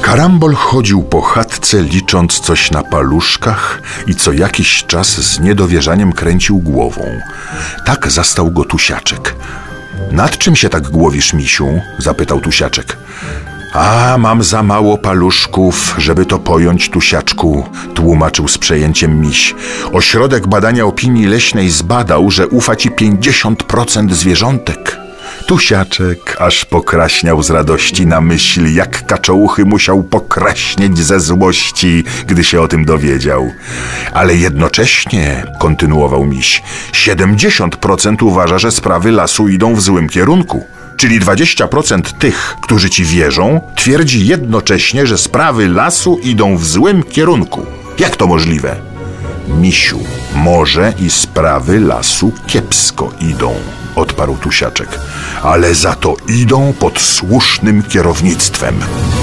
Karambol chodził po chatce, licząc coś na paluszkach i co jakiś czas z niedowierzaniem kręcił głową. Tak zastał go Tusiaczek. Nad czym się tak głowisz, misiu? Zapytał Tusiaczek. A, mam za mało paluszków, żeby to pojąć, Tusiaczku, tłumaczył z przejęciem miś. Ośrodek Badania Opinii Leśnej zbadał, że ufa ci 50% zwierzątek. Tusiaczek aż pokraśniał z radości na myśl, jak Kaczołuchy musiał pokraśnieć ze złości, gdy się o tym dowiedział. Ale jednocześnie, kontynuował miś, 70% uważa, że sprawy lasu idą w złym kierunku. Czyli 20% tych, którzy ci wierzą, twierdzi jednocześnie, że sprawy lasu idą w złym kierunku. Jak to możliwe? Misiu, może i sprawy lasu kiepsko idą, odparł Tusiaczek, ale za to idą pod słusznym kierownictwem.